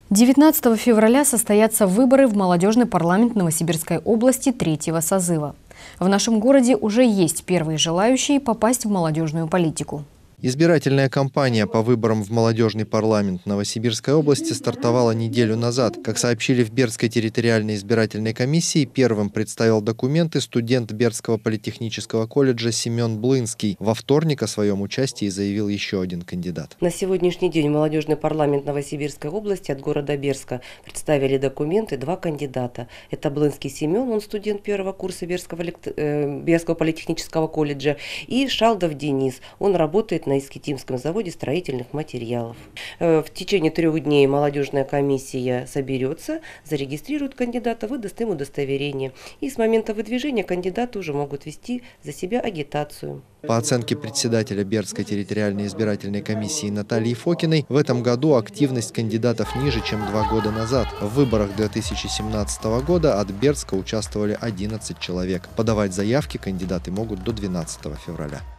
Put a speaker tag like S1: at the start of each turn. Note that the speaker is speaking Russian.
S1: 19 февраля состоятся выборы в молодежный парламент Новосибирской области 3-го созыва. В нашем городе уже есть первые желающие попасть в молодежную политику.
S2: Избирательная кампания по выборам в молодежный парламент Новосибирской области стартовала неделю назад. Как сообщили в Бердской территориальной избирательной комиссии, первым представил документы студент Бердского политехнического колледжа Семен Блынский. Во вторник о своем участии заявил еще один кандидат.
S3: На сегодняшний день в молодежный парламент Новосибирской области от города Бердска представили документы два кандидата. Это Блынский Семен, он студент первого курса Бердского политехнического колледжа, и Шалдов Денис, он работает на Искитимском заводе строительных материалов. В течение 3 дней молодежная комиссия соберется, зарегистрирует кандидата, выдаст им удостоверение. И с момента выдвижения кандидаты уже могут вести за себя агитацию.
S2: По оценке председателя Бердской территориальной избирательной комиссии Натальи Фокиной, в этом году активность кандидатов ниже, чем 2 года назад. В выборах 2017 года от Бердска участвовали 11 человек. Подавать заявки кандидаты могут до 12 февраля.